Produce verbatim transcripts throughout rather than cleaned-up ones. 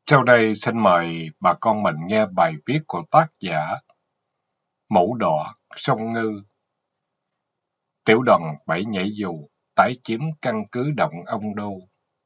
Sau đây xin mời bà con mình nghe bài viết của tác giả Mũ Đỏ Sông Ngư. Tiểu đoàn bảy nhảy dù tái chiếm căn cứ Động Ông Đô.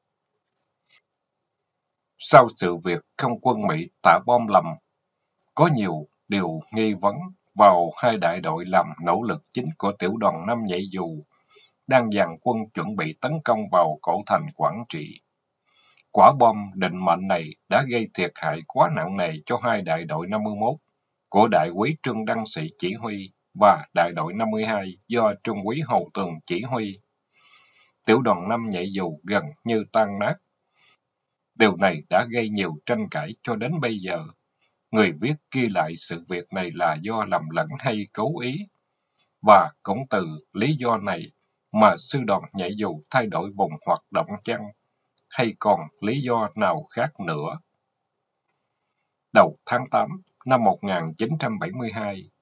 Sau sự việc không quân Mỹ thả bom lầm, có nhiều điều nghi vấn vào hai đại đội làm nỗ lực chính của tiểu đoàn năm nhảy dù đang dàn quân chuẩn bị tấn công vào cổ thành Quảng Trị. Quả bom định mệnh này đã gây thiệt hại quá nặng nề cho hai đại đội năm mươi mốt của đại úy Trương Đăng Sĩ chỉ huy và đại đội năm mươi hai do trung úy Hồ Tường chỉ huy. Tiểu đoàn năm nhảy dù gần như tan nát. Điều này đã gây nhiều tranh cãi cho đến bây giờ. Người viết ghi lại sự việc này là do lầm lẫn hay cố ý. Và cũng từ lý do này mà sư đoàn nhảy dù thay đổi vùng hoạt động chăng? Hay còn lý do nào khác nữa? Đầu tháng tám năm một nghìn chín trăm bảy mươi hai,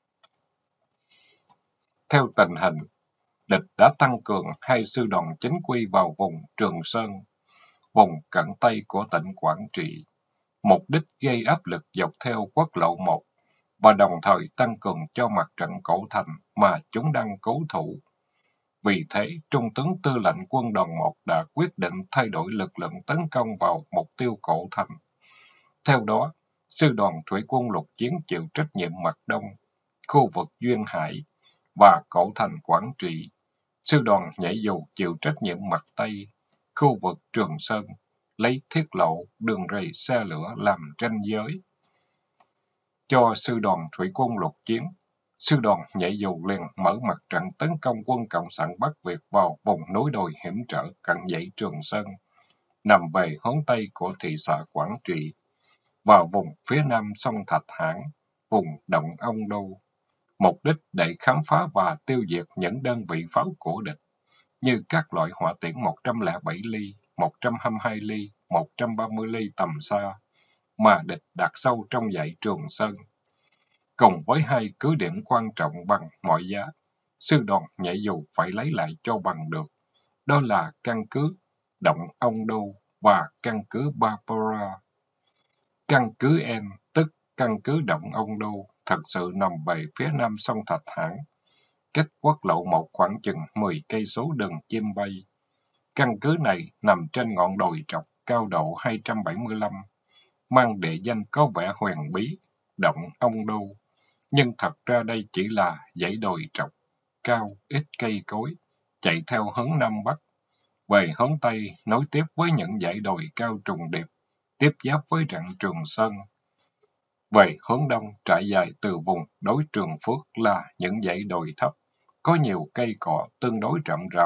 theo tình hình, địch đã tăng cường hai sư đoàn chính quy vào vùng Trường Sơn, vùng cận Tây của tỉnh Quảng Trị, mục đích gây áp lực dọc theo quốc lộ một và đồng thời tăng cường cho mặt trận cổ thành mà chúng đang cố thủ. Vì thế, Trung tướng Tư lệnh quân đoàn một đã quyết định thay đổi lực lượng tấn công vào mục tiêu cổ thành. Theo đó, sư đoàn thủy quân lục chiến chịu trách nhiệm mặt đông, khu vực Duyên Hải và cổ thành Quảng Trị. Sư đoàn nhảy dù chịu trách nhiệm mặt Tây, khu vực Trường Sơn, lấy thiết lộ, đường rầy xe lửa làm ranh giới. Cho sư đoàn thủy quân lục chiến, sư đoàn nhảy dù liền mở mặt trận tấn công quân Cộng sản Bắc Việt vào vùng núi đồi hiểm trở cận dãy Trường Sơn, nằm về hướng Tây của thị xã Quảng Trị, vào vùng phía nam sông Thạch Hãn, vùng Động Ông Đô. Mục đích để khám phá và tiêu diệt những đơn vị pháo của địch, như các loại hỏa tiễn một trăm lẻ bảy ly, một trăm hai mươi hai ly, một trăm ba mươi ly tầm xa, mà địch đặt sâu trong dãy Trường Sơn. Cùng với hai cứ điểm quan trọng bằng mọi giá, sư đoàn nhảy dù phải lấy lại cho bằng được. Đó là căn cứ Động Ông Đô và căn cứ Barbara. Căn cứ N, tức căn cứ Động Ông Đô, thật sự nằm về phía nam sông Thạch Hãn, cách quốc lộ một khoảng chừng mười cây số đường chim bay. Căn cứ này nằm trên ngọn đồi trọc cao độ hai trăm bảy mươi lăm, mang địa danh có vẻ huyền bí, Động Ông Đô. Nhưng thật ra đây chỉ là dãy đồi trọc, cao, ít cây cối, chạy theo hướng Nam Bắc. Về hướng Tây, nối tiếp với những dãy đồi cao trùng điệp, tiếp giáp với rặng Trường Sơn. Về hướng Đông, trải dài từ vùng đối Trường Phước là những dãy đồi thấp, có nhiều cây cỏ tương đối rậm rạp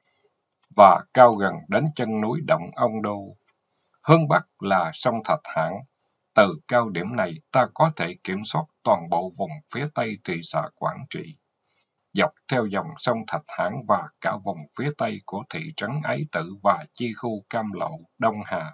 và cao gần đến chân núi Động Ông Đô. Hướng Bắc là sông Thạch Hãn. Từ cao điểm này ta có thể kiểm soát toàn bộ vùng phía Tây thị xã Quảng Trị, dọc theo dòng sông Thạch Hãn và cả vùng phía Tây của thị trấn Ái Tử và chi khu Cam Lộ, Đông Hà.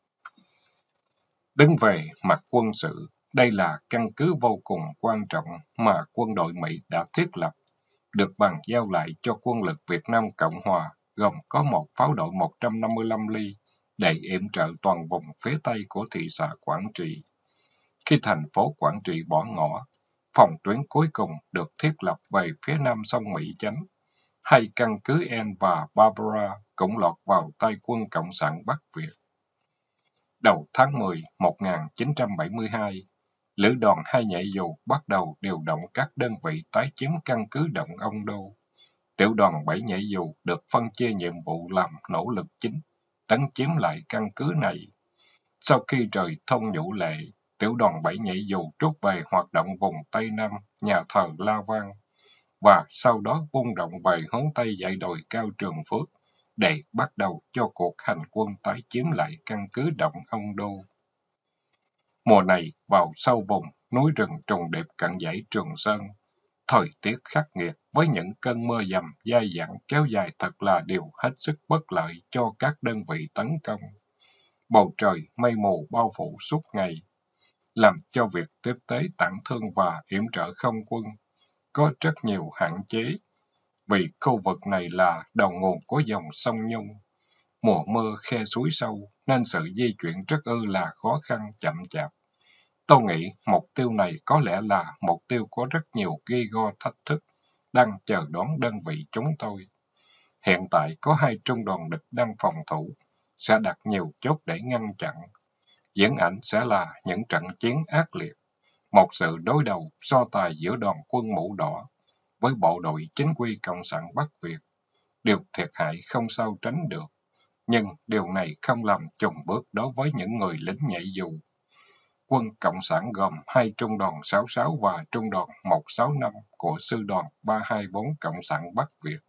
Đứng về mặt quân sự, đây là căn cứ vô cùng quan trọng mà quân đội Mỹ đã thiết lập, được bàn giao lại cho quân lực Việt Nam Cộng Hòa, gồm có một pháo đội một trăm năm mươi lăm ly, để yểm trợ toàn vùng phía Tây của thị xã Quảng Trị. Khi thành phố Quảng Trị bỏ ngỏ, phòng tuyến cuối cùng được thiết lập về phía nam sông Mỹ Chánh. Hai căn cứ N và Barbara cũng lọt vào tay quân Cộng sản Bắc Việt. Đầu tháng mười năm một nghìn chín trăm bảy mươi hai, Lữ đoàn hai nhảy dù bắt đầu điều động các đơn vị tái chiếm căn cứ Động Ông Đô. Tiểu đoàn bảy nhảy dù được phân chia nhiệm vụ làm nỗ lực chính, tấn chiếm lại căn cứ này. Sau khi rời thôn Nhũ Lệ, tiểu đoàn bảy nhảy dù rút về hoạt động vùng Tây Nam, nhà thờ La Vang, và sau đó vung động về hướng Tây dãy đồi cao Trường Phước, để bắt đầu cho cuộc hành quân tái chiếm lại căn cứ Động Ông Đô. Mùa này, vào sâu vùng núi rừng trùng điệp cận dãy Trường Sơn, thời tiết khắc nghiệt với những cơn mưa dầm dai dẳng kéo dài thật là điều hết sức bất lợi cho các đơn vị tấn công. Bầu trời mây mù bao phủ suốt ngày, làm cho việc tiếp tế tản thương và yểm trợ không quân có rất nhiều hạn chế, vì khu vực này là đầu nguồn của dòng sông Nhung. Mùa mưa khe suối sâu, nên sự di chuyển rất ư là khó khăn chậm chạp. Tôi nghĩ mục tiêu này có lẽ là mục tiêu có rất nhiều ghi go thách thức, đang chờ đón đơn vị chúng tôi. Hiện tại có hai trung đoàn địch đang phòng thủ, sẽ đặt nhiều chốt để ngăn chặn. Diễn ảnh sẽ là những trận chiến ác liệt, một sự đối đầu so tài giữa đoàn quân mũ đỏ với bộ đội chính quy Cộng sản Bắc Việt. Điều thiệt hại không sao tránh được, nhưng điều này không làm chùn bước đối với những người lính nhảy dù. Quân Cộng sản gồm hai trung đoàn sáu sáu và trung đoàn một sáu năm của sư đoàn ba hai bốn Cộng sản Bắc Việt.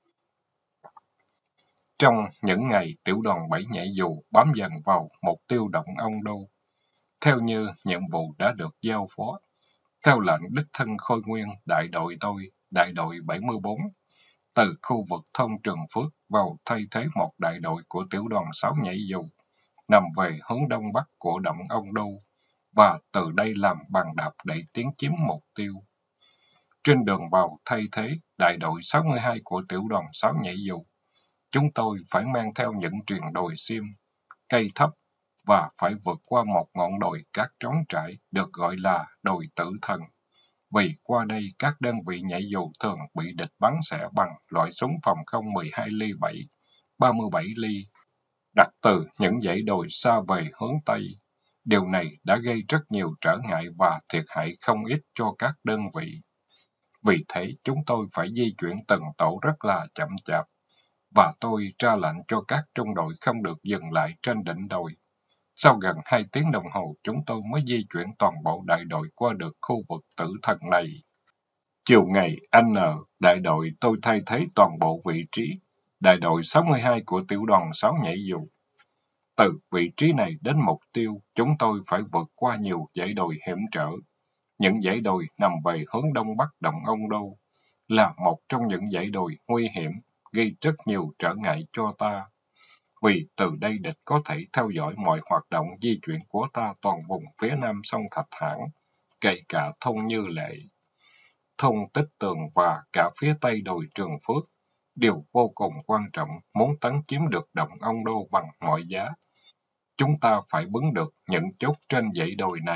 Trong những ngày tiểu đoàn bảy nhảy dù bám dần vào mục tiêu Động Ông Đô, theo như nhiệm vụ đã được giao phó, theo lệnh đích thân Khôi Nguyên đại đội tôi, đại đội bảy mươi bốn, từ khu vực thôn Trường Phước vào thay thế một đại đội của tiểu đoàn sáu nhảy dù, nằm về hướng đông bắc của Động Ông Đô, và từ đây làm bàn đạp để tiến chiếm mục tiêu. Trên đường vào thay thế đại đội sáu mươi hai của tiểu đoàn sáu nhảy dù, chúng tôi phải mang theo những triền đồi xiêm, cây thấp và phải vượt qua một ngọn đồi cát trống trải được gọi là đồi Tử Thần. Vì qua đây các đơn vị nhảy dù thường bị địch bắn xẻ bằng loại súng phòng không mười hai ly bảy, ba mươi bảy ly, đặt từ những dãy đồi xa về hướng Tây. Điều này đã gây rất nhiều trở ngại và thiệt hại không ít cho các đơn vị. Vì thế chúng tôi phải di chuyển từng tổ rất là chậm chạp, và tôi ra lệnh cho các trung đội không được dừng lại trên đỉnh đồi. Sau gần hai tiếng đồng hồ, chúng tôi mới di chuyển toàn bộ đại đội qua được khu vực Tử Thần này. Chiều ngày N, đại đội tôi thay thế toàn bộ vị trí, đại đội sáu mươi hai của tiểu đoàn sáu nhảy dù. Từ vị trí này đến mục tiêu, chúng tôi phải vượt qua nhiều dãy đồi hiểm trở. Những dãy đồi nằm về hướng đông bắc Động Ông Đô, là một trong những dãy đồi nguy hiểm, gây rất nhiều trở ngại cho ta. Vì từ đây địch có thể theo dõi mọi hoạt động di chuyển của ta toàn vùng phía nam sông Thạch Hãn, kể cả thôn Như Lệ, thôn Tích Tường và cả phía tây đồi Trường Phước. Điều vô cùng quan trọng, muốn tấn chiếm được Động Ông Đô bằng mọi giá, chúng ta phải bứng được những chốt trên dãy đồi này.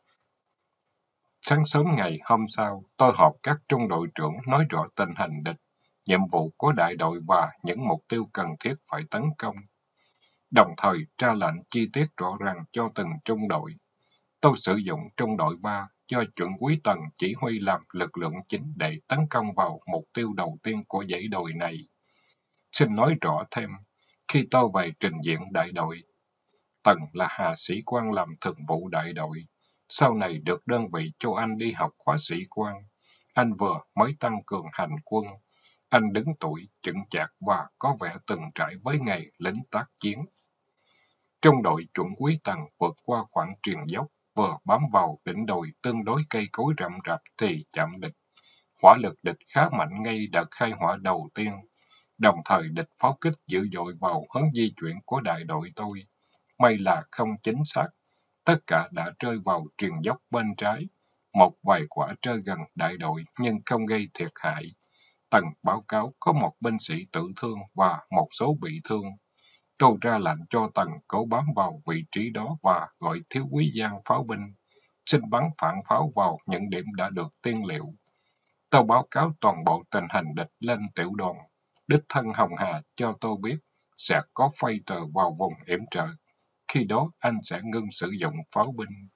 Sáng sớm ngày hôm sau, tôi họp các trung đội trưởng nói rõ tình hình địch, nhiệm vụ của đại đội và những mục tiêu cần thiết phải tấn công, đồng thời ra lệnh chi tiết rõ ràng cho từng trung đội. Tôi sử dụng trung đội ba cho chuẩn úy Tần chỉ huy làm lực lượng chính để tấn công vào mục tiêu đầu tiên của dãy đồi này. Xin nói rõ thêm, khi tôi về trình diện đại đội, Tần là hạ sĩ quan làm thường vụ đại đội, sau này được đơn vị cho anh đi học khóa sĩ quan. Anh vừa mới tăng cường hành quân. Anh đứng tuổi, chững chạc và có vẻ từng trải với nghề lính tác chiến. Trong đội chuẩn úy Tần vượt qua khoảng triền dốc, vừa bám vào đỉnh đồi tương đối cây cối rậm rạp thì chạm địch. Hỏa lực địch khá mạnh ngay đợt khai hỏa đầu tiên, đồng thời địch pháo kích dữ dội vào hướng di chuyển của đại đội tôi. May là không chính xác, tất cả đã rơi vào triền dốc bên trái. Một vài quả rơi gần đại đội nhưng không gây thiệt hại. Tần báo cáo có một binh sĩ tử thương và một số bị thương. Tôi ra lệnh cho Tần cố bám vào vị trí đó và gọi thiếu úy Giang pháo binh, xin bắn phản pháo vào những điểm đã được tiên liệu. Tôi báo cáo toàn bộ tình hình địch lên tiểu đoàn. Đích thân Hồng Hà cho tôi biết sẽ có phay tờ vào vùng yểm trợ. Khi đó anh sẽ ngưng sử dụng pháo binh.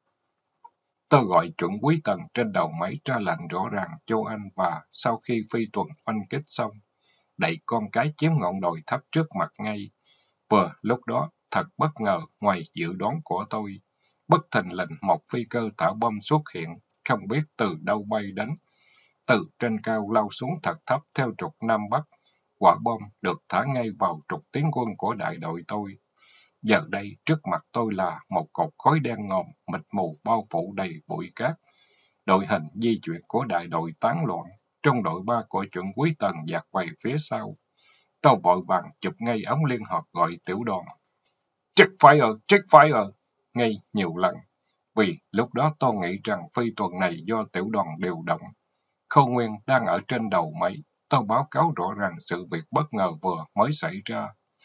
Tôi gọi chuẩn úy Tần trên đầu máy ra lệnh rõ ràng cho anh, và sau khi phi tuần oanh kích xong, đẩy con cái chiếm ngọn đồi thấp trước mặt ngay. Vừa lúc đó, thật bất ngờ ngoài dự đoán của tôi, bất thình lình một phi cơ thả bom xuất hiện, không biết từ đâu bay đến. Từ trên cao lao xuống thật thấp theo trục Nam Bắc. Quả bom được thả ngay vào trục tiến quân của đại đội tôi. Giờ đây trước mặt tôi là một cột khói đen ngòm, mịt mù bao phủ đầy bụi cát. Đội hình di chuyển của đại đội tán loạn, trong đội ba của chuẩn úy Tần dạt về phía sau. Tôi vội vàng chụp ngay ống liên hợp gọi tiểu đoàn. Check fire, check fire, ngay nhiều lần. Vì lúc đó tôi nghĩ rằng phi tuần này do tiểu đoàn điều động. Khâu Nguyên đang ở trên đầu máy. Tôi báo cáo rõ ràng sự việc bất ngờ vừa mới xảy ra.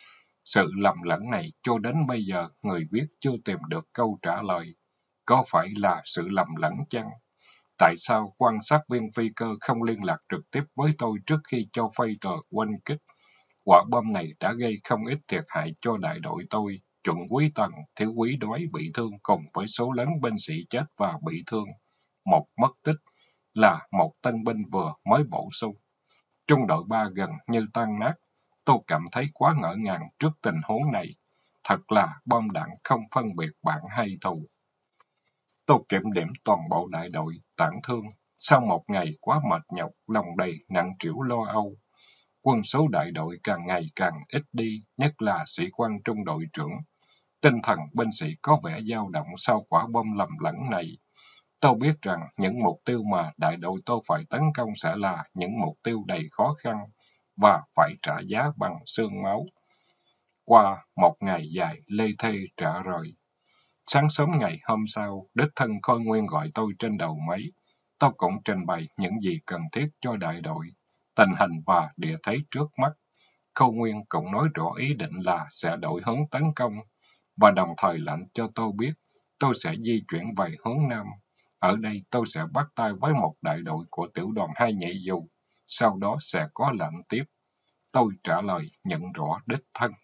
Sự lầm lẫn này cho đến bây giờ người viết chưa tìm được câu trả lời. Có phải là sự lầm lẫn chăng? Tại sao quan sát viên phi cơ không liên lạc trực tiếp với tôi trước khi cho phay tờ oanh kích? Quả bom này đã gây không ít thiệt hại cho đại đội tôi. Chuẩn quý Tần, thiếu quý Đói bị thương cùng với số lớn binh sĩ chết và bị thương. Một mất tích là một tân binh vừa mới bổ sung. Trung đội ba gần như tan nát. Tôi cảm thấy quá ngỡ ngàng trước tình huống này. Thật là bom đạn không phân biệt bạn hay thù. Tôi kiểm điểm toàn bộ đại đội, tản thương. Sau một ngày quá mệt nhọc, lòng đầy nặng trĩu lo âu. Quân số đại đội càng ngày càng ít đi, nhất là sĩ quan trung đội trưởng. Tinh thần binh sĩ có vẻ dao động sau quả bom lầm lẫn này. Tôi biết rằng những mục tiêu mà đại đội tôi phải tấn công sẽ là những mục tiêu đầy khó khăn và phải trả giá bằng xương máu. Qua một ngày dài lê thê trả rời. Sáng sớm ngày hôm sau, đích thân Khôi Nguyên gọi tôi trên đầu máy. Tôi cũng trình bày những gì cần thiết cho đại đội, tình hình và địa thế trước mắt. Khôi Nguyên cũng nói rõ ý định là sẽ đổi hướng tấn công, và đồng thời lệnh cho tôi biết tôi sẽ di chuyển về hướng Nam. Ở đây tôi sẽ bắt tay với một đại đội của tiểu đoàn hai nhảy dù, sau đó sẽ có lệnh tiếp. Tôi trả lời nhận rõ đích thân.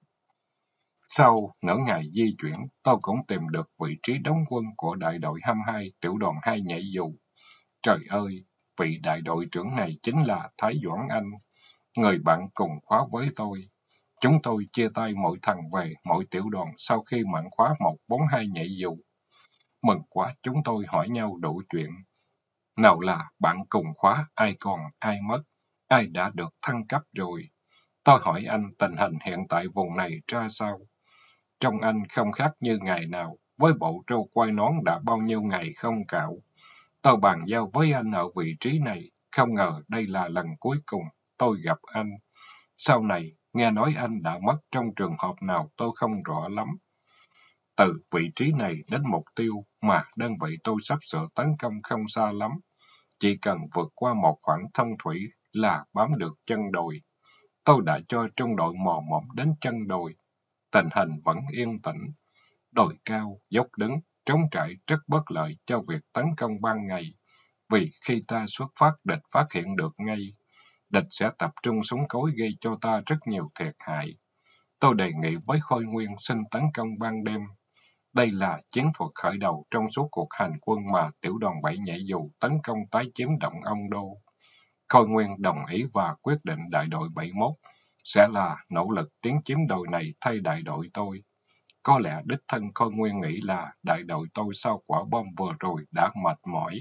Sau nửa ngày di chuyển, tôi cũng tìm được vị trí đóng quân của đại đội hai mươi hai tiểu đoàn hai nhảy dù. Trời ơi, vị đại đội trưởng này chính là Thái Doãn Anh, người bạn cùng khóa với tôi. Chúng tôi chia tay mỗi thằng về mỗi tiểu đoàn sau khi mãn khóa một bốn hai nhảy dù. Mừng quá, chúng tôi hỏi nhau đủ chuyện. Nào là bạn cùng khóa, ai còn, ai mất, ai đã được thăng cấp rồi. Tôi hỏi anh tình hình hiện tại vùng này ra sao. Trong anh không khác như ngày nào, với bộ râu quai nón đã bao nhiêu ngày không cạo. Tôi bàn giao với anh ở vị trí này, không ngờ đây là lần cuối cùng tôi gặp anh. Sau này, nghe nói anh đã mất trong trường hợp nào tôi không rõ lắm. Từ vị trí này đến mục tiêu mà đơn vị tôi sắp sửa tấn công không xa lắm. Chỉ cần vượt qua một khoảng thông thủy là bám được chân đồi. Tôi đã cho trung đội mò mẫm đến chân đồi. Tình hình vẫn yên tĩnh. Đồi cao, dốc đứng, trống trải rất bất lợi cho việc tấn công ban ngày. Vì khi ta xuất phát, địch phát hiện được ngay. Địch sẽ tập trung súng cối gây cho ta rất nhiều thiệt hại. Tôi đề nghị với Khôi Nguyên xin tấn công ban đêm. Đây là chiến thuật khởi đầu trong suốt cuộc hành quân mà tiểu đoàn bảy nhảy dù tấn công tái chiếm động Ông Đô. Khôi Nguyên đồng ý và quyết định đại đội bảy mươi mốt sẽ là nỗ lực tiến chiếm đồi này thay đại đội tôi. Có lẽ đích thân Khôi Nguyên nghĩ là đại đội tôi sau quả bom vừa rồi đã mệt mỏi.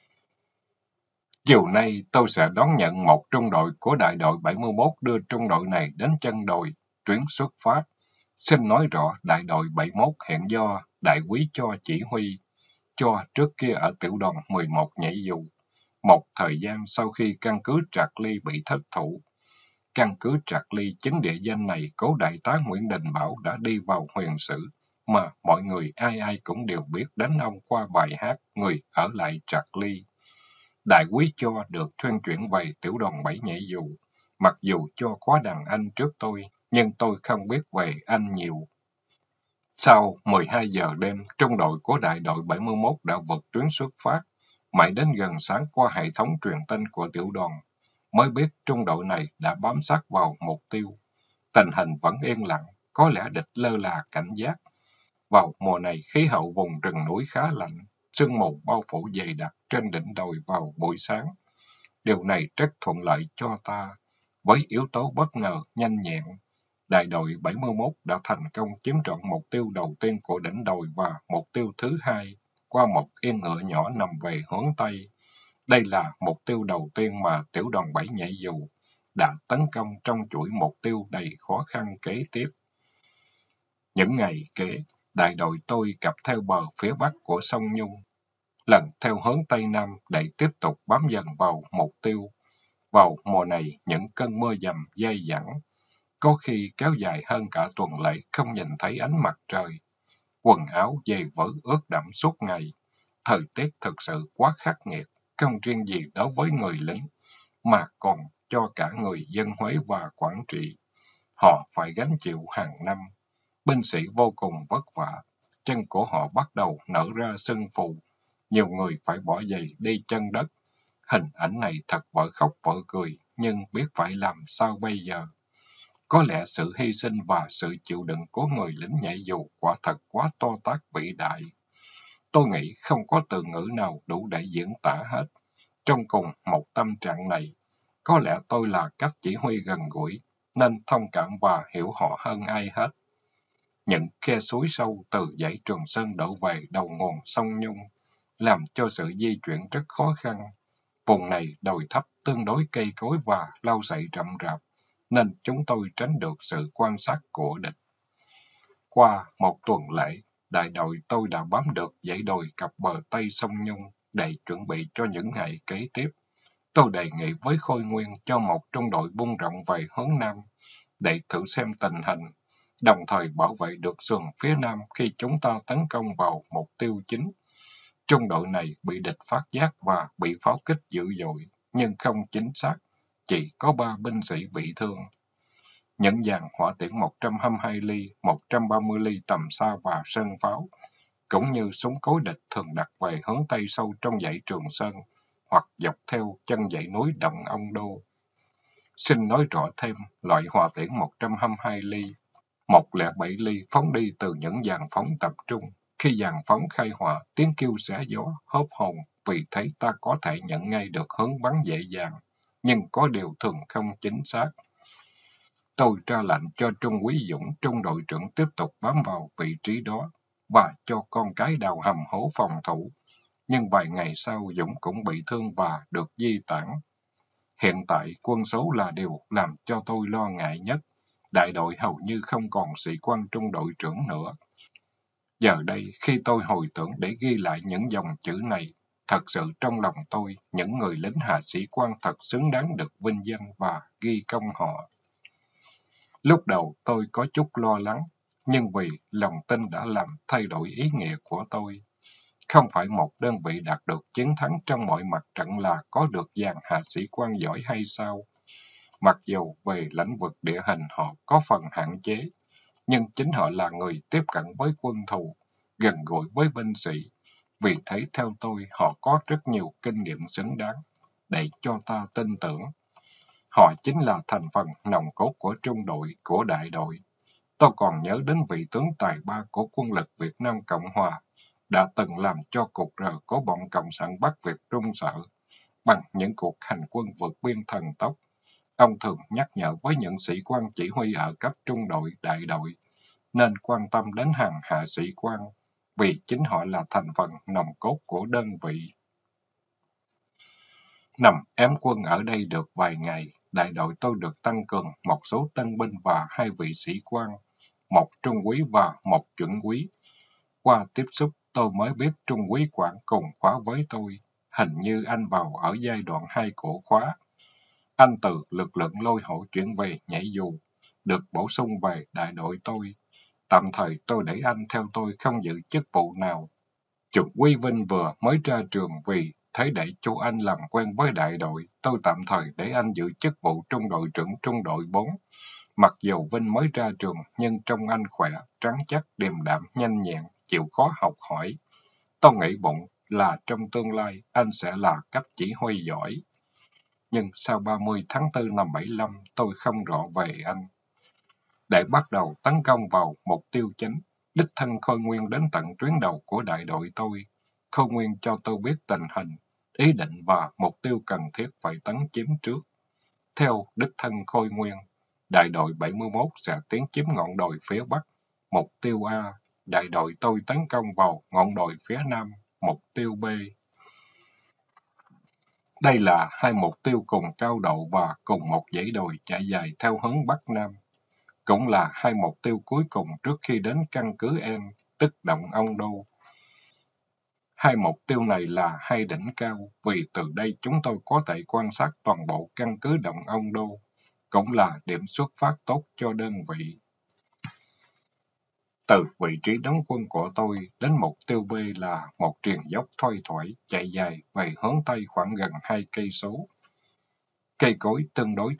Chiều nay tôi sẽ đón nhận một trung đội của đại đội bảy mươi mốt đưa trung đội này đến chân đồi, tuyến xuất phát. Xin nói rõ đại đội bảy mươi mốt hiện do đại quý cho chỉ huy, cho trước kia ở tiểu đoàn mười một nhảy dù. Một thời gian sau khi căn cứ Trạc Ly bị thất thủ, căn cứ Trạc Ly chính địa danh này cố đại tá Nguyễn Đình Bảo đã đi vào huyền sử, mà mọi người ai ai cũng đều biết đến ông qua bài hát Người ở lại Trạc Ly. Đại quý cho được thuyên chuyển về tiểu đoàn bảy nhảy dù, mặc dù cho khóa đàn anh trước tôi, nhưng tôi không biết về anh nhiều. Sau mười hai giờ đêm, trung đội của đại đội bảy mươi mốt đã vượt tuyến xuất phát, mãi đến gần sáng qua hệ thống truyền tin của tiểu đoàn, mới biết trung đội này đã bám sát vào mục tiêu. Tình hình vẫn yên lặng, có lẽ địch lơ là cảnh giác. Vào mùa này, khí hậu vùng rừng núi khá lạnh, sương mù bao phủ dày đặc trên đỉnh đồi vào buổi sáng. Điều này rất thuận lợi cho ta. Với yếu tố bất ngờ, nhanh nhẹn, đại đội bảy mươi mốt đã thành công chiếm trọn mục tiêu đầu tiên của đỉnh đồi và mục tiêu thứ hai qua một yên ngựa nhỏ nằm về hướng Tây. Đây là mục tiêu đầu tiên mà tiểu đoàn bảy nhảy dù đã tấn công trong chuỗi mục tiêu đầy khó khăn kế tiếp. Những ngày kế, đại đội tôi cập theo bờ phía bắc của sông Nhung, lần theo hướng Tây Nam để tiếp tục bám dần vào mục tiêu. Vào mùa này, những cơn mưa dầm dai dẳng, có khi kéo dài hơn cả tuần lễ không nhìn thấy ánh mặt trời. Quần áo dày vỡ ướt đẫm suốt ngày. Thời tiết thực sự quá khắc nghiệt, không riêng gì đối với người lính, mà còn cho cả người dân Huế và Quảng Trị. họ phải gánh chịu hàng năm. Binh sĩ vô cùng vất vả, chân của họ bắt đầu nở ra sưng phù, nhiều người phải bỏ giày đi chân đất. Hình ảnh này thật vỡ khóc vỡ cười, nhưng biết phải làm sao bây giờ. Có lẽ sự hy sinh và sự chịu đựng của người lính nhảy dù quả thật quá to tát vĩ đại. Tôi nghĩ không có từ ngữ nào đủ để diễn tả hết. Trong cùng một tâm trạng này, có lẽ tôi là cách chỉ huy gần gũi, nên thông cảm và hiểu họ hơn ai hết. Những khe suối sâu từ dãy Trường Sơn đổ về đầu nguồn sông Nhung, làm cho sự di chuyển rất khó khăn. Vùng này đồi thấp tương đối cây cối và lau sậy rậm rạp, nên chúng tôi tránh được sự quan sát của địch. Qua một tuần lễ, đại đội tôi đã bám được dãy đồi cặp bờ Tây sông Nhung để chuẩn bị cho những ngày kế tiếp. Tôi đề nghị với Khôi Nguyên cho một trung đội bung rộng về hướng Nam, để thử xem tình hình, đồng thời bảo vệ được sườn phía Nam khi chúng ta tấn công vào mục tiêu chính. Trung đội này bị địch phát giác và bị pháo kích dữ dội, nhưng không chính xác, chỉ có ba binh sĩ bị thương. Những dàn hỏa tiễn một trăm hai mươi hai ly, một trăm ba mươi ly tầm xa và sơn pháo, cũng như súng cối địch thường đặt về hướng Tây sâu trong dãy Trường Sơn, hoặc dọc theo chân dãy núi Đồng Ông Đô. Xin nói rõ thêm, loại hỏa tiễn một trăm hai mươi hai ly, một không bảy ly phóng đi từ những dàn phóng tập trung. Khi dàn phóng khai hỏa, tiếng kêu xé gió, hớp hồn, vì thế ta có thể nhận ngay được hướng bắn dễ dàng, nhưng có điều thường không chính xác. Tôi ra lệnh cho Trung úy Dũng, trung đội trưởng tiếp tục bám vào vị trí đó, và cho con cái đào hầm hố phòng thủ. Nhưng vài ngày sau Dũng cũng bị thương và được di tản. Hiện tại quân số là điều làm cho tôi lo ngại nhất. Đại đội hầu như không còn sĩ quan trung đội trưởng nữa. Giờ đây, khi tôi hồi tưởng để ghi lại những dòng chữ này, thật sự trong lòng tôi, những người lính hạ sĩ quan thật xứng đáng được vinh danh và ghi công họ. Lúc đầu tôi có chút lo lắng, nhưng vì lòng tin đã làm thay đổi ý nghĩa của tôi. Không phải một đơn vị đạt được chiến thắng trong mọi mặt trận là có được dàn hạ sĩ quan giỏi hay sao? Mặc dù về lĩnh vực địa hình họ có phần hạn chế, nhưng chính họ là người tiếp cận với quân thù, gần gũi với binh sĩ. Vì thế theo tôi, họ có rất nhiều kinh nghiệm xứng đáng để cho ta tin tưởng. Họ chính là thành phần nòng cốt của trung đội, của đại đội. Tôi còn nhớ đến vị tướng tài ba của quân lực Việt Nam Cộng Hòa, đã từng làm cho cục R của bọn Cộng sản Bắc Việt run sợ. Bằng những cuộc hành quân vượt biên thần tốc, ông thường nhắc nhở với những sĩ quan chỉ huy ở cấp trung đội, đại đội, nên quan tâm đến hàng hạ sĩ quan, vì chính họ là thành phần nòng cốt của đơn vị. Nằm ém quân ở đây được vài ngày, đại đội tôi được tăng cường một số tân binh và hai vị sĩ quan, một trung úy và một chuẩn úy. Qua tiếp xúc, tôi mới biết trung úy Quảng cùng khóa với tôi. Hình như anh vào ở giai đoạn hai của khóa. Anh từ lực lượng lôi hổ chuyển về nhảy dù, được bổ sung về đại đội tôi. Tạm thời tôi để anh theo tôi không giữ chức vụ nào. Chuẩn úy Vinh vừa mới ra trường, vì thế để cho anh làm quen với đại đội, tôi tạm thời để anh giữ chức vụ trung đội trưởng trung đội bốn. Mặc dù Vinh mới ra trường, nhưng trông anh khỏe, trắng chắc, điềm đạm, nhanh nhẹn, chịu khó học hỏi. Tôi nghĩ bụng là trong tương lai, anh sẽ là cấp chỉ huy giỏi. Nhưng sau ba mươi tháng tư năm bảy lăm, tôi không rõ về anh. Để bắt đầu tấn công vào mục tiêu chính, đích thân Khôi Nguyên đến tận tuyến đầu của đại đội tôi. Khôi Nguyên cho tôi biết tình hình, ý định và mục tiêu cần thiết phải tấn chiếm trước. Theo đích thân Khôi Nguyên, đại đội bảy mươi mốt sẽ tiến chiếm ngọn đồi phía Bắc, mục tiêu A. Đại đội tôi tấn công vào ngọn đồi phía Nam, mục tiêu B. Đây là hai mục tiêu cùng cao độ và cùng một dãy đồi chạy dài theo hướng Bắc Nam. Cũng là hai mục tiêu cuối cùng trước khi đến căn cứ Em, tức Động Ông Đô. Hai mục tiêu này là hai đỉnh cao, vì từ đây chúng tôi có thể quan sát toàn bộ căn cứ Động Ông Đô, cũng là điểm xuất phát tốt cho đơn vị. Từ vị trí đóng quân của tôi đến mục tiêu B là một triền dốc thoai thoải chạy dài về hướng Tây khoảng gần hai cây số. Cây cối tương đối thấp,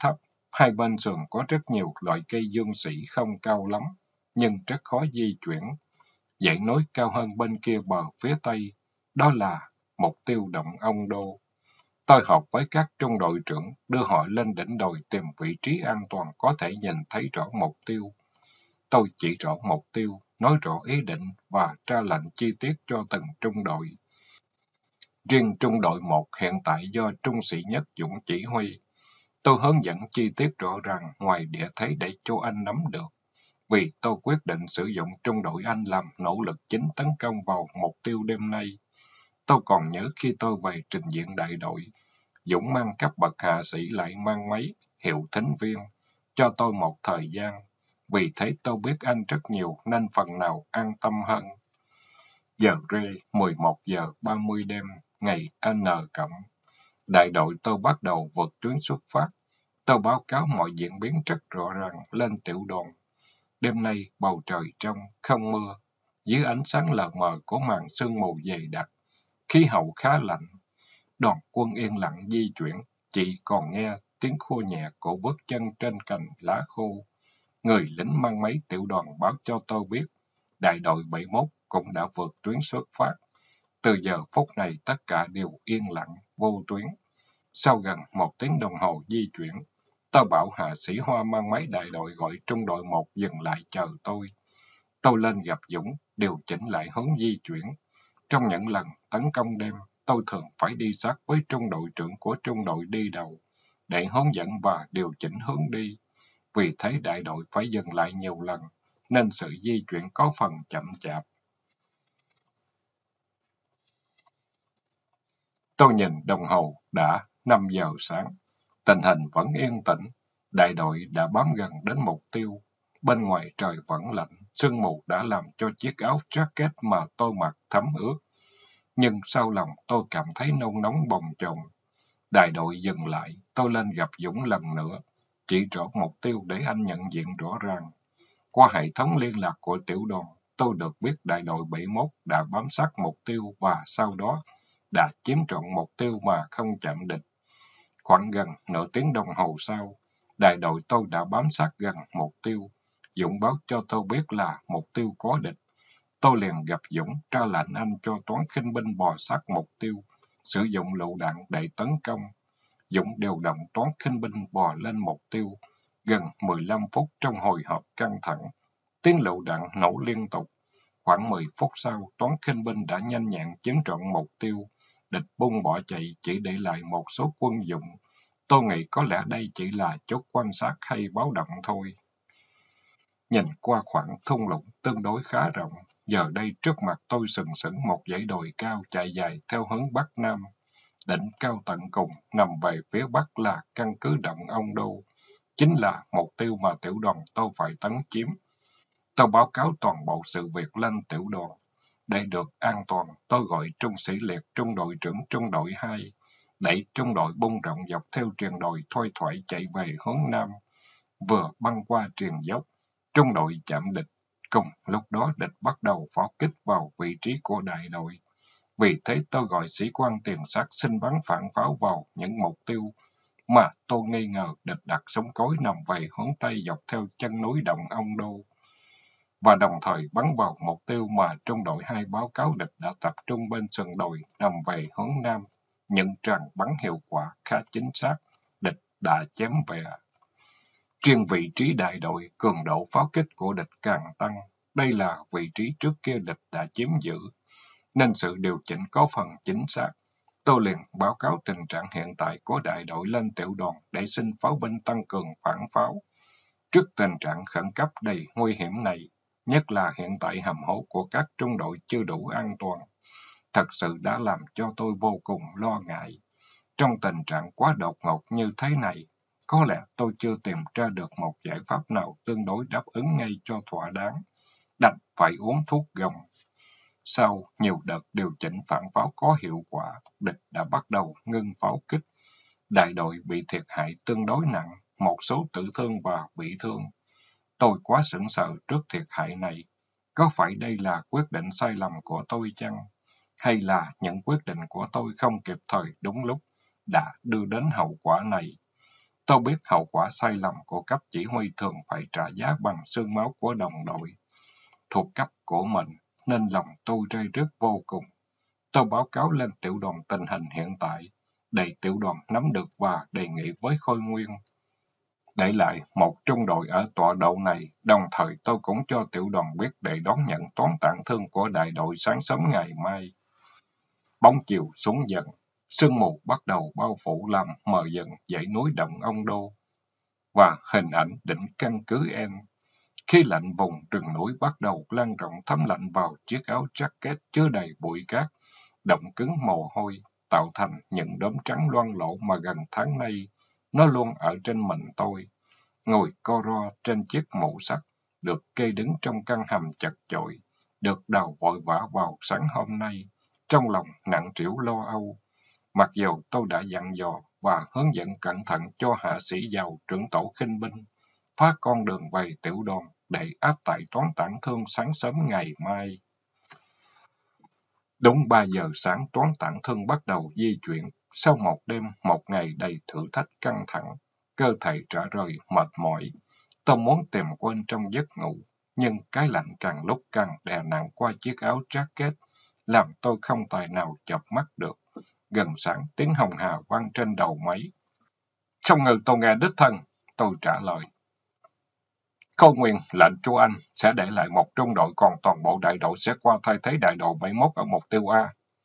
Hai bên sườn có rất nhiều loại cây dương sĩ không cao lắm, nhưng rất khó di chuyển. Dãy núi cao hơn bên kia bờ phía tây, đó là mục tiêu động Ông Đô. Tôi họp với các trung đội trưởng, đưa họ lên đỉnh đồi tìm vị trí an toàn có thể nhìn thấy rõ mục tiêu. Tôi chỉ rõ mục tiêu, nói rõ ý định và ra lệnh chi tiết cho từng trung đội. Riêng trung đội một hiện tại do trung sĩ Nhất Dũng chỉ huy. Tôi hướng dẫn chi tiết rõ ràng ngoài địa thế để cho anh nắm được. Vì tôi quyết định sử dụng trung đội Anh làm nỗ lực chính tấn công vào mục tiêu đêm nay. Tôi còn nhớ khi tôi về trình diện đại đội, Dũng mang cấp bậc hạ sĩ lại mang máy, hiệu thính viên, cho tôi một thời gian. Vì thế tôi biết anh rất nhiều nên phần nào an tâm hơn. Giờ rê mười một giờ ba mươi đêm, ngày N cộng. Đại đội tôi bắt đầu vượt tuyến xuất phát. Tôi báo cáo mọi diễn biến rất rõ ràng lên tiểu đoàn. Đêm nay bầu trời trong, không mưa, dưới ánh sáng lờ mờ của màn sương mù dày đặc. Khí hậu khá lạnh. Đoàn quân yên lặng di chuyển, chỉ còn nghe tiếng khua nhẹ của bước chân trên cành lá khô. Người lính mang máy tiểu đoàn báo cho tôi biết, đại đội bảy mươi mốt cũng đã vượt tuyến xuất phát. Từ giờ phút này tất cả đều yên lặng, vô tuyến. Sau gần một tiếng đồng hồ di chuyển, tôi bảo hạ sĩ Hoa mang máy đại đội gọi trung đội một dừng lại chờ tôi. Tôi lên gặp Dũng, điều chỉnh lại hướng di chuyển. Trong những lần tấn công đêm, tôi thường phải đi sát với trung đội trưởng của trung đội đi đầu, để hướng dẫn và điều chỉnh hướng đi. Vì thế đại đội phải dừng lại nhiều lần, nên sự di chuyển có phần chậm chạp. Tôi nhìn đồng hồ, đã năm giờ sáng. Tình hình vẫn yên tĩnh, đại đội đã bám gần đến mục tiêu. Bên ngoài trời vẫn lạnh, sương mù đã làm cho chiếc áo jacket mà tôi mặc thấm ướt. Nhưng sau lòng tôi cảm thấy nôn nóng bồng chồn. Đại đội dừng lại, tôi lên gặp Dũng lần nữa, chỉ rõ mục tiêu để anh nhận diện rõ ràng. Qua hệ thống liên lạc của tiểu đoàn, tôi được biết đại đội bảy mươi mốt đã bám sát mục tiêu và sau đó đã chiếm trọn mục tiêu mà không chạm địch. Khoảng gần nửa tiếng đồng hồ sau, đại đội tôi đã bám sát gần mục tiêu. Dũng báo cho tôi biết là mục tiêu có địch. Tôi liền gặp Dũng, ra lệnh anh cho toán khinh binh bò sát mục tiêu, sử dụng lựu đạn để tấn công. Dũng điều động toán khinh binh bò lên mục tiêu. Gần mười lăm phút trong hồi hộp căng thẳng, tiếng lựu đạn nổ liên tục. Khoảng mười phút sau, toán khinh binh đã nhanh nhẹn chiếm trọn mục tiêu. Địch bung bỏ chạy, chỉ để lại một số quân dụng. Tôi nghĩ có lẽ đây chỉ là chốt quan sát hay báo động thôi. Nhìn qua khoảng thung lũng tương đối khá rộng, giờ đây trước mặt tôi sừng sững một dãy đồi cao chạy dài theo hướng Bắc Nam. Đỉnh cao tận cùng nằm về phía Bắc là căn cứ động Ông Đô, chính là mục tiêu mà tiểu đoàn tôi phải tấn chiếm. Tôi báo cáo toàn bộ sự việc lên tiểu đoàn. Để được an toàn, tôi gọi trung sĩ Liệt trung đội trưởng trung đội hai, đẩy trung đội bung rộng dọc theo triền đồi thoai thoải chạy về hướng Nam. Vừa băng qua triền dốc, trung đội chạm địch. Cùng lúc đó địch bắt đầu pháo kích vào vị trí của đại đội. Vì thế tôi gọi sĩ quan tiền sát xin bắn phản pháo vào những mục tiêu mà tôi nghi ngờ địch đặt súng cối nằm về hướng Tây dọc theo chân núi động Ông Đô. Và đồng thời bắn vào mục tiêu mà trung đội hai báo cáo địch đã tập trung bên sườn đồi nằm về hướng Nam. Những tràng bắn hiệu quả khá chính xác, địch đã chém về. Riêng vị trí đại đội, cường độ pháo kích của địch càng tăng. Đây là vị trí trước kia địch đã chiếm giữ, nên sự điều chỉnh có phần chính xác. Tôi liền báo cáo tình trạng hiện tại của đại đội lên tiểu đoàn để xin pháo binh tăng cường phản pháo. Trước tình trạng khẩn cấp đầy nguy hiểm này, nhất là hiện tại hầm hố của các trung đội chưa đủ an toàn, thật sự đã làm cho tôi vô cùng lo ngại. Trong tình trạng quá đột ngột như thế này, có lẽ tôi chưa tìm ra được một giải pháp nào tương đối đáp ứng ngay cho thỏa đáng, đành phải uống thuốc gồng. Sau nhiều đợt điều chỉnh phản pháo có hiệu quả, địch đã bắt đầu ngưng pháo kích. Đại đội bị thiệt hại tương đối nặng, một số tử thương và bị thương. Tôi quá sững sờ trước thiệt hại này. Có phải đây là quyết định sai lầm của tôi chăng? Hay là những quyết định của tôi không kịp thời đúng lúc đã đưa đến hậu quả này? Tôi biết hậu quả sai lầm của cấp chỉ huy thường phải trả giá bằng xương máu của đồng đội thuộc cấp của mình, nên lòng tôi rơi rứt vô cùng. Tôi báo cáo lên tiểu đoàn tình hình hiện tại, để tiểu đoàn nắm được và đề nghị với Khôi Nguyên để lại một trung đội ở tọa độ này. Đồng thời tôi cũng cho tiểu đoàn biết để đón nhận toán tản thương của đại đội sáng sớm ngày mai. Bóng chiều xuống dần, sương mù bắt đầu bao phủ làm mờ dần dãy núi Động Ông Đô và hình ảnh đỉnh căn cứ em. Khí lạnh vùng rừng núi bắt đầu lan rộng thấm lạnh vào chiếc áo jacket chứa đầy bụi cát, động cứng mồ hôi, tạo thành những đốm trắng loang lổ mà gần tháng nay nó luôn ở trên mình tôi. Ngồi co ro trên chiếc mũ sắt, được kê đứng trong căn hầm chật chội, được đào vội vã vào sáng hôm nay, trong lòng nặng trĩu lo âu. Mặc dù tôi đã dặn dò và hướng dẫn cẩn thận cho hạ sĩ giàu trưởng tổ khinh binh, phá con đường về tiểu đoàn để áp tại toán tản thương sáng sớm ngày mai. Đúng ba giờ sáng, toán tản thương bắt đầu di chuyển. Sau một đêm, một ngày đầy thử thách căng thẳng, cơ thể trả rời mệt mỏi. Tôi muốn tìm quên trong giấc ngủ, nhưng cái lạnh càng lúc càng đè nặng qua chiếc áo jacket, làm tôi không tài nào chợp mắt được. Gần sáng, tiếng hồng hà vang trên đầu máy. Song Ngư tôi nghe đích thân, tôi trả lời. Khôi Nguyên lệnh chú anh sẽ để lại một trung đội, còn toàn bộ đại đội sẽ qua thay thế đại đội bảy mươi mốt ở mục tiêu A.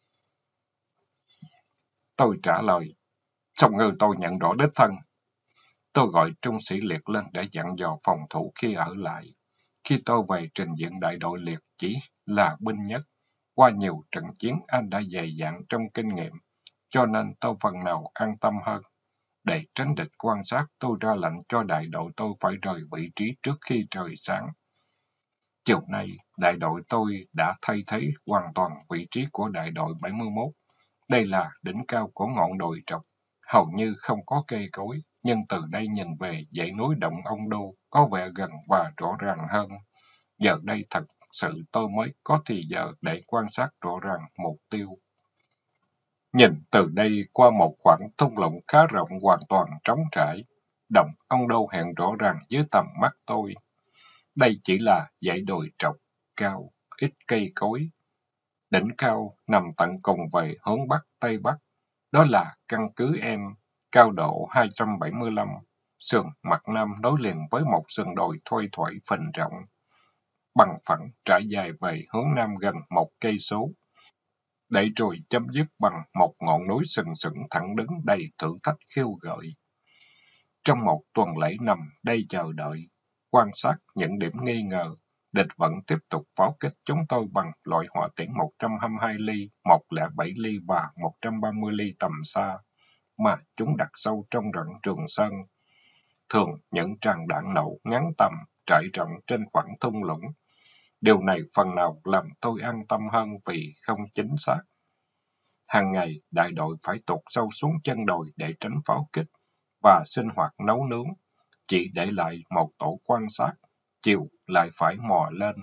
Tôi trả lời. Song Ngư tôi nhận rõ đích thân. Tôi gọi Trung sĩ Liệt lên để dặn dò phòng thủ khi ở lại. Khi tôi về trình diện đại đội Liệt chỉ là binh nhất. Qua nhiều trận chiến anh đã dày dặn trong kinh nghiệm, cho nên tôi phần nào an tâm hơn. Để tránh địch quan sát, tôi ra lệnh cho đại đội tôi phải rời vị trí trước khi trời sáng. Chiều nay, đại đội tôi đã thay thế hoàn toàn vị trí của đại đội bảy mươi mốt. Đây là đỉnh cao của ngọn đồi trọc, hầu như không có cây cối, nhưng từ đây nhìn về dãy núi Động Ông Đô có vẻ gần và rõ ràng hơn. Giờ đây thật sự tôi mới có thì giờ để quan sát rõ ràng mục tiêu. Nhìn từ đây qua một khoảng thung lũng khá rộng hoàn toàn trống trải, Động Ông Đô hiện rõ ràng dưới tầm mắt tôi. Đây chỉ là dãy đồi trọc, cao, ít cây cối. Đỉnh cao nằm tận cùng về hướng Bắc Tây Bắc. Đó là căn cứ em, cao độ hai trăm bảy mươi lăm, sườn mặt nam nối liền với một sườn đồi thoai thoải phình rộng, bằng phẳng trải dài về hướng nam gần một cây số, để rồi chấm dứt bằng một ngọn núi sừng sững thẳng đứng đầy thử thách khiêu gợi. Trong một tuần lễ nằm đây chờ đợi, quan sát những điểm nghi ngờ, địch vẫn tiếp tục pháo kích chúng tôi bằng loại hỏa tiễn một trăm hai mươi hai ly, một không bảy ly và một trăm ba mươi ly tầm xa, mà chúng đặt sâu trong rặng Trường Sơn. Thường những tràng đạn nổ ngắn tầm, trải rộng trên khoảng thung lũng. Điều này phần nào làm tôi an tâm hơn vì không chính xác. Hàng ngày, đại đội phải tụt sâu xuống chân đồi để tránh pháo kích và sinh hoạt nấu nướng, chỉ để lại một tổ quan sát, chiều lại phải mò lên.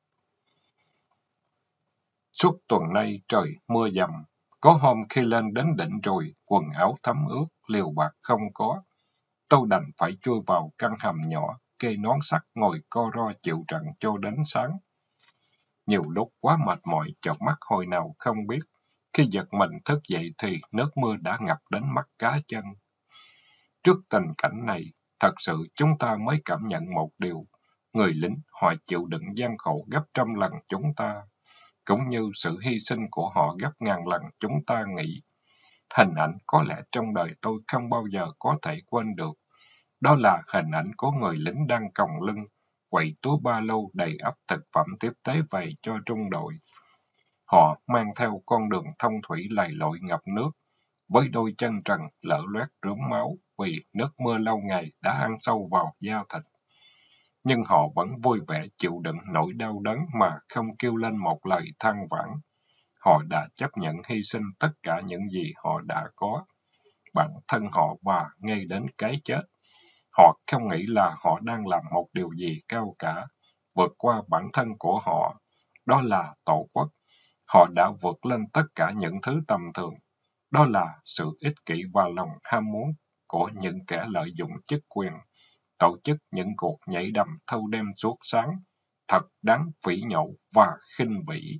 Suốt tuần nay trời mưa dầm, có hôm khi lên đến đỉnh rồi, quần áo thấm ướt, liều bạt không có. Tôi đành phải chui vào căn hầm nhỏ, kê nón sắt ngồi co ro chịu trận cho đến sáng. Nhiều lúc quá mệt mỏi, chợp mắt hồi nào không biết. Khi giật mình thức dậy thì nước mưa đã ngập đến mắt cá chân. Trước tình cảnh này, thật sự chúng ta mới cảm nhận một điều. Người lính họ chịu đựng gian khổ gấp trăm lần chúng ta, cũng như sự hy sinh của họ gấp ngàn lần chúng ta nghĩ. Hình ảnh có lẽ trong đời tôi không bao giờ có thể quên được. Đó là hình ảnh của người lính đang còng lưng, quậy túi ba lô đầy ắp thực phẩm tiếp tế về cho trung đội. Họ mang theo con đường thông thủy lầy lội ngập nước, với đôi chân trần lở loét rớm máu vì nước mưa lâu ngày đã ăn sâu vào da thịt. Nhưng họ vẫn vui vẻ chịu đựng nỗi đau đớn mà không kêu lên một lời than vãn. Họ đã chấp nhận hy sinh tất cả những gì họ đã có, bản thân họ và ngay đến cái chết. Họ không nghĩ là họ đang làm một điều gì cao cả, vượt qua bản thân của họ, đó là tổ quốc. Họ đã vượt lên tất cả những thứ tầm thường, đó là sự ích kỷ và lòng ham muốn của những kẻ lợi dụng chức quyền, tổ chức những cuộc nhảy đầm thâu đêm suốt sáng, thật đáng phỉ nhổ và khinh bỉ.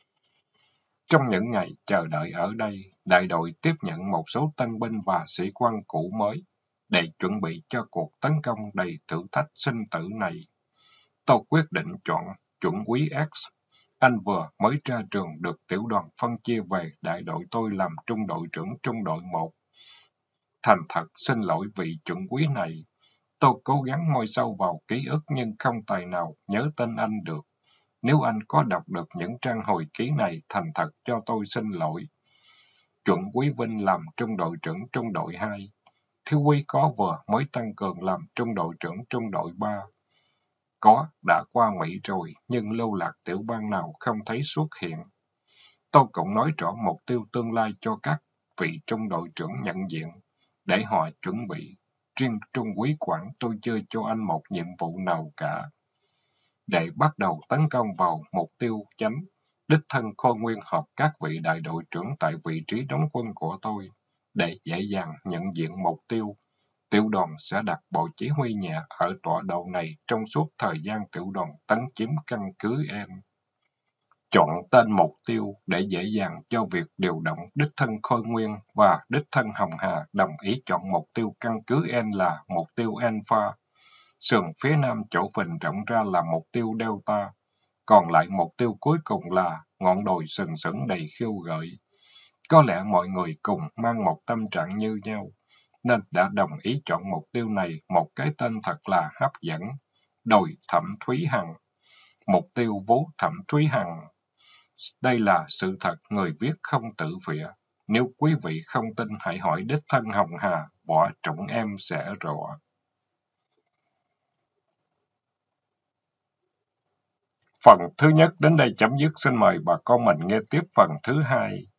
Trong những ngày chờ đợi ở đây, đại đội tiếp nhận một số tân binh và sĩ quan cũ mới để chuẩn bị cho cuộc tấn công đầy thử thách sinh tử này. Tôi quyết định chọn chuẩn úy X. Anh vừa mới ra trường được tiểu đoàn phân chia về đại đội tôi làm trung đội trưởng trung đội một. Thành thật xin lỗi vị chuẩn úy này. Tôi cố gắng moi sâu vào ký ức nhưng không tài nào nhớ tên anh được. Nếu anh có đọc được những trang hồi ký này, thành thật cho tôi xin lỗi. Chuẩn úy Vinh làm trung đội trưởng trung đội hai. Thiếu úy Có vừa mới tăng cường làm trung đội trưởng trung đội ba. Có đã qua Mỹ rồi, nhưng lưu lạc tiểu bang nào không thấy xuất hiện. Tôi cũng nói rõ mục tiêu tương lai cho các vị trung đội trưởng nhận diện, để họ chuẩn bị. Riêng trung úy Quảng tôi chưa cho anh một nhiệm vụ nào cả. Để bắt đầu tấn công vào mục tiêu chánh, đích thân Khôi Nguyên họp các vị đại đội trưởng tại vị trí đóng quân của tôi, để dễ dàng nhận diện mục tiêu. Tiểu đoàn sẽ đặt bộ chỉ huy nhẹ ở tọa độ này trong suốt thời gian tiểu đoàn tấn chiếm căn cứ em. Chọn tên mục tiêu để dễ dàng cho việc điều động. Đích thân Khôi Nguyên và đích thân Hồng Hà đồng ý chọn mục tiêu căn cứ N là mục tiêu Alpha. Sườn phía nam chỗ phình rộng ra là mục tiêu Delta. Còn lại mục tiêu cuối cùng là ngọn đồi sừng sững đầy khiêu gợi. Có lẽ mọi người cùng mang một tâm trạng như nhau, nên đã đồng ý chọn mục tiêu này một cái tên thật là hấp dẫn. Đồi Thẩm Thúy Hằng. Mục tiêu Vú Thẩm Thúy Hằng. Đây là sự thật, người viết không tự phịa. Nếu quý vị không tin hãy hỏi đích thân Hồng Hà, bỏ trống em sẽ rõ. Phần thứ nhất đến đây chấm dứt, xin mời bà con mình nghe tiếp phần thứ hai.